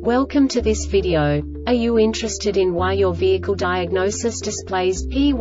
Welcome to this video. Are you interested in why your vehicle diagnosis displays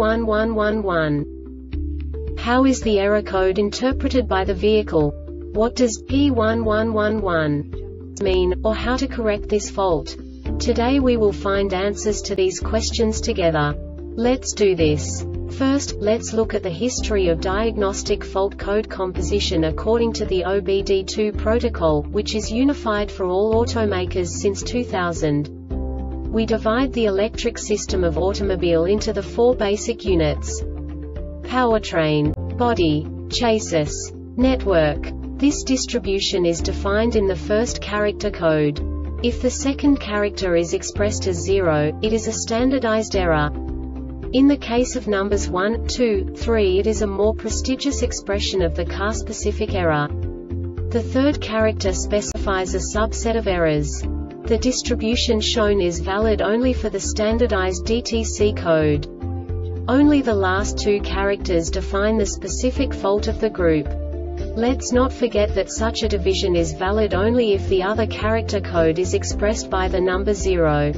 P1111? How is the error code interpreted by the vehicle? What does P1111 mean, or how to correct this fault? Today we will find answers to these questions together. Let's do this. First, let's look at the history of diagnostic fault code composition according to the OBD2 protocol, which is unified for all automakers since 2000. We divide the electric system of automobile into the four basic units: powertrain, body, chassis, network. This distribution is defined in the first character code. If the second character is expressed as 0, it is a standardized error. In the case of numbers 1, 2, 3, it is a more prestigious expression of the car-specific error. The third character specifies a subset of errors. The distribution shown is valid only for the standardized DTC code. Only the last two characters define the specific fault of the group. Let's not forget that such a division is valid only if the other character code is expressed by the number 0.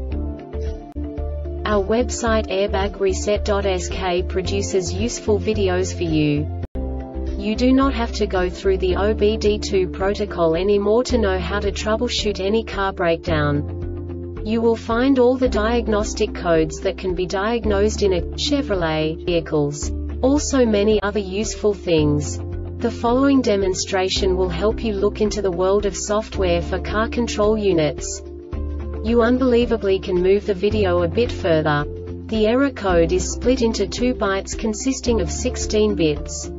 Our website airbagreset.sk produces useful videos for you. You do not have to go through the OBD2 protocol anymore to know how to troubleshoot any car breakdown. You will find all the diagnostic codes that can be diagnosed in a Chevrolet vehicles. Also many other useful things. The following demonstration will help you look into the world of software for car control units. You unbelievably can move the video a bit further. The error code is split into 2 bytes consisting of 16 bits.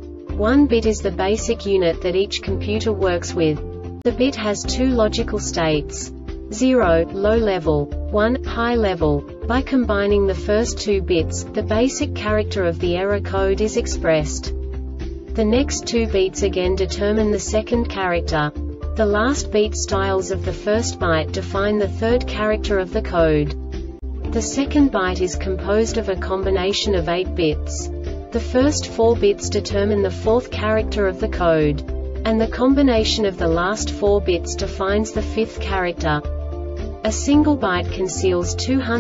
1 bit is the basic unit that each computer works with. The bit has 2 logical states: 0, low level, 1, high level. By combining the first 2 bits, the basic character of the error code is expressed. The next 2 beats again determine the second character. The last beat styles of the first byte define the third character of the code. The second byte is composed of a combination of 8 bits. The first 4 bits determine the fourth character of the code. And the combination of the last 4 bits defines the fifth character. A single byte conceals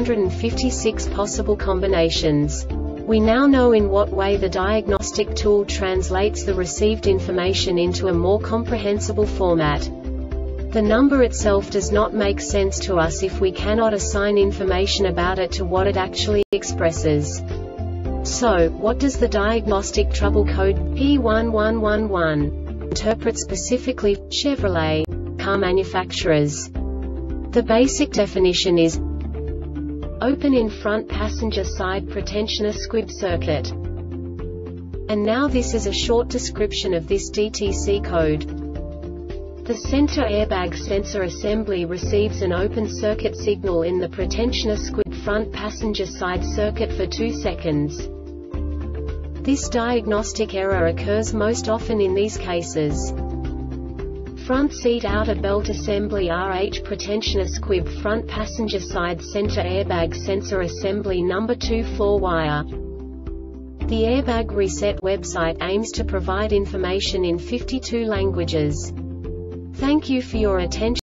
256 possible combinations. We now know in what way the diagnostic tool translates the received information into a more comprehensible format. The number itself does not make sense to us if we cannot assign information about it to what it actually expresses. So, what does the diagnostic trouble code P1111 interpret specifically for Chevrolet car manufacturers? The basic definition is: open in front passenger side pretensioner squib circuit. And now this is a short description of this DTC code. The center airbag sensor assembly receives an open circuit signal in the pretensioner squib front passenger side circuit for 2 seconds. This diagnostic error occurs most often in these cases: front seat outer belt assembly RH pretensioner squib front passenger side center airbag sensor assembly number 2 4 wire. The Airbag Reset website aims to provide information in 52 languages. Thank you for your attention.